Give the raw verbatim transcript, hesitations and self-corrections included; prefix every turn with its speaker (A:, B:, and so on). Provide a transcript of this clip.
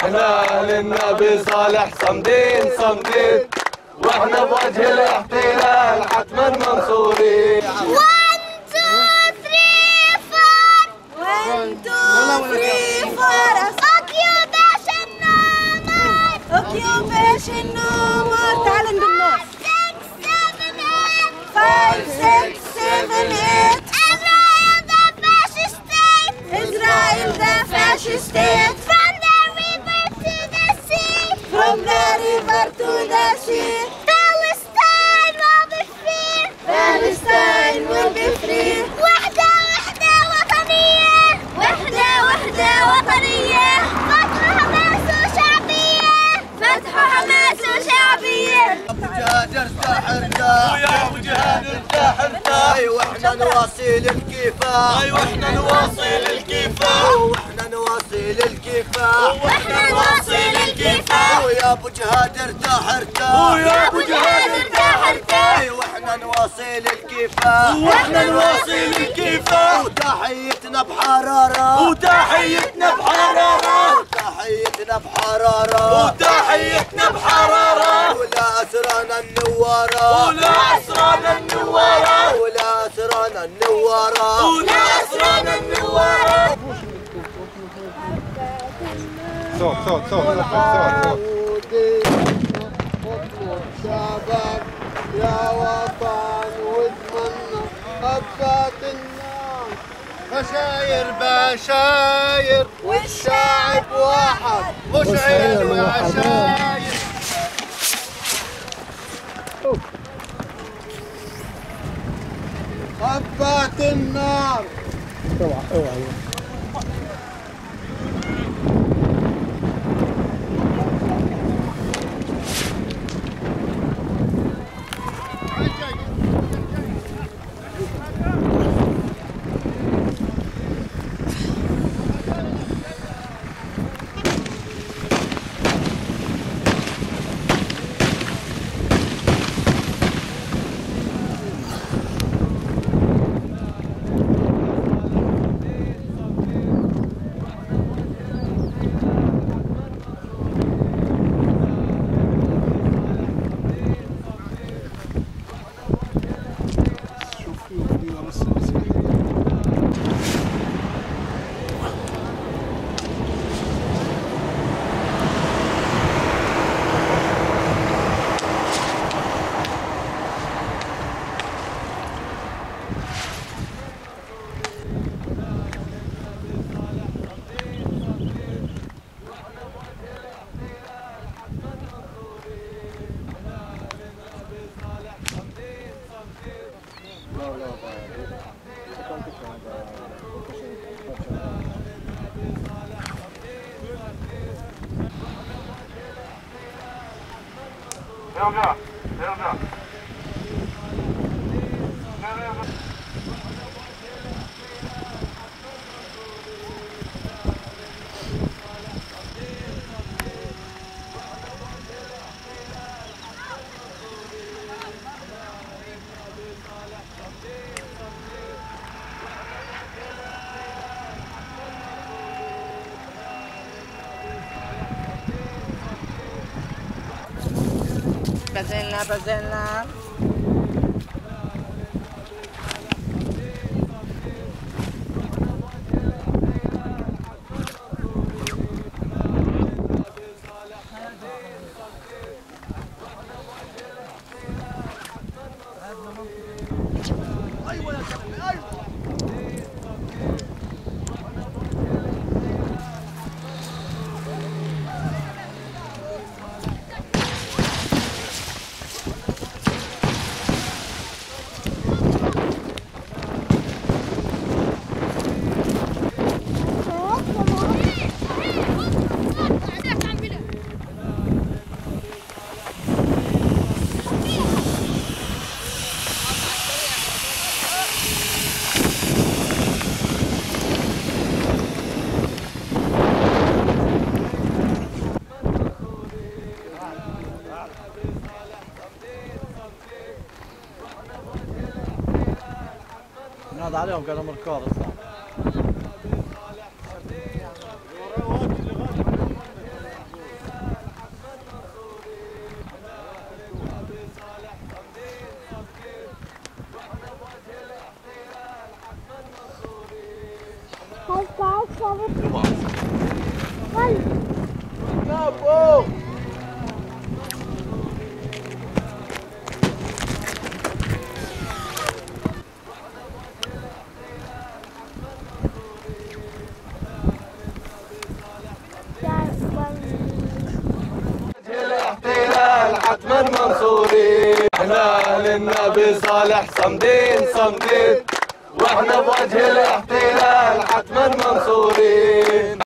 A: واحنا للنبي صالح صمدين صمدين، واحنا بوجه الاحتلال حتما منصورين.
B: واحد اثنين ثلاثة أربعة واحد اثنين ثلاثة أربعة اوكيوبيشن نمر تعال بالنص خمسة ستة سبعة إسرائيل the fascist state. From the river to the sea. From the river to the sea. Palestine will be free. Palestine will be free. وحدة وحدة وطنية. وحدة وحدة وطنية. فتح حماس وشعبية. فتح حماس وشعبية.
C: ابو جهاد ارتاح ارتاح ويا ابو جهاد ارتاح ارتاح. اي واحنا نواصل الكفاح. اي واحنا نواصل الكفاح. واحنا نواصل الكفاح.
B: واحنا نواصل الكفاح.
C: ويا ابو جهاد ارتاح ارتاح.
B: ويا ابو جهاد ارتاح ارتاح.
C: اي واحنا نواصل الكفاح.
B: واحنا نواصل الكفاح.
C: وتحيتنا بحرارة.
A: وتحيتنا بحرارة.
C: وتحيتنا بحرارة.
A: وتحيتنا بحرارة.
C: ولا اسرانا النوارة.
A: ولا اسرانا النوارة.
C: ولا اسرانا النوارة.
A: ولا اسرانا النوارة.
D: صوت صوت صوت صوت
C: اطلب شعبك يا وطن واتمنى خفات النار. بشاير بشاير والشعب واحد مشعل وعشاير. خفات النار.
D: اوعى اوعى ارجع ارجع.
E: بزلنا بزلنا
A: نادى عليهم قالوا مركور اطلع.
C: الاحتلال حتما منصورين، احنا للنبي صالح صمدين صمدين، واحنا بوجه الاحتلال حتما منصورين.